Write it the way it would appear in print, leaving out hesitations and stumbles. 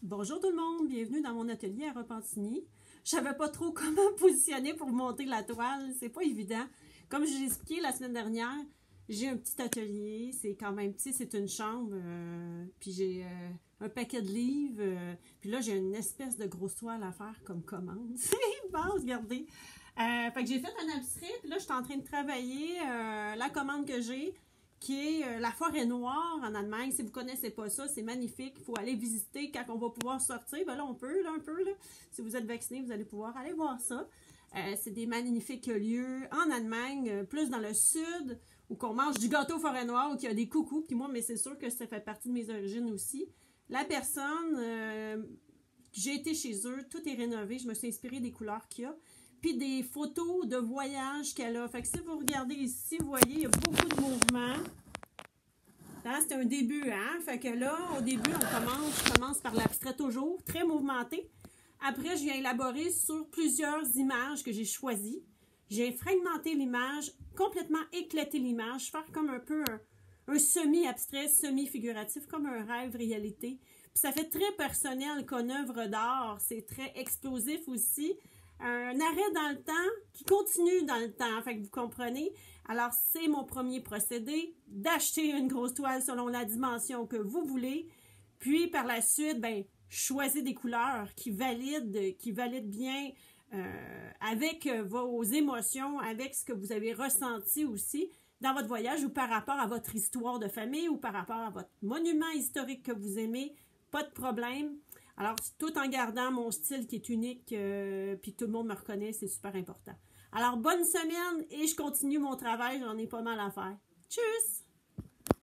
Bonjour tout le monde, bienvenue dans mon atelier à Repentigny. Je savais pas trop comment positionner pour monter la toile, c'est pas évident. Comme je l'ai expliqué la semaine dernière, j'ai un petit atelier, c'est quand même petit, c'est une chambre, puis j'ai un paquet de livres, puis là j'ai une espèce de grosse toile à faire comme commande. C'est bon, regardez. Fait que j'ai fait un abstrait, puis là je suis en train de travailler la commande que j'ai, qui est la forêt noire en Allemagne. Si vous ne connaissez pas ça, c'est magnifique. Il faut aller visiter quand on va pouvoir sortir. Ben là, on peut, là, un peu. Là. Si vous êtes vacciné, vous allez pouvoir aller voir ça. C'est des magnifiques lieux en Allemagne, plus dans le sud, où on mange du gâteau forêt noire, où il y a des coucous. Puis moi, mais c'est sûr que ça fait partie de mes origines aussi. La personne, j'ai été chez eux, tout est rénové. Je me suis inspirée des couleurs qu'il y a. Puis des photos de voyage qu'elle a. Fait que si vous regardez ici, vous voyez, il y a beaucoup de mouvements. C'est un début, hein? Fait que là, au début, je commence par l'abstrait toujours, très mouvementé. Après, je viens élaborer sur plusieurs images que j'ai choisies. J'ai fragmenté l'image, complètement éclaté l'image, faire comme un peu un semi-abstrait, semi-figuratif, comme un rêve-réalité. Puis ça fait très personnel qu'une œuvre d'art, c'est très explosif aussi. Un arrêt dans le temps qui continue dans le temps, fait que vous comprenez. Alors, c'est mon premier procédé, d'acheter une grosse toile selon la dimension que vous voulez. Puis, par la suite, choisissez des couleurs qui valident bien avec vos émotions, avec ce que vous avez ressenti aussi dans votre voyage ou par rapport à votre histoire de famille ou par rapport à votre monument historique que vous aimez. Pas de problème. Alors, tout en gardant mon style qui est unique, puis tout le monde me reconnaît, c'est super important. Alors, bonne semaine et je continue mon travail, j'en ai pas mal à faire. Tchuss!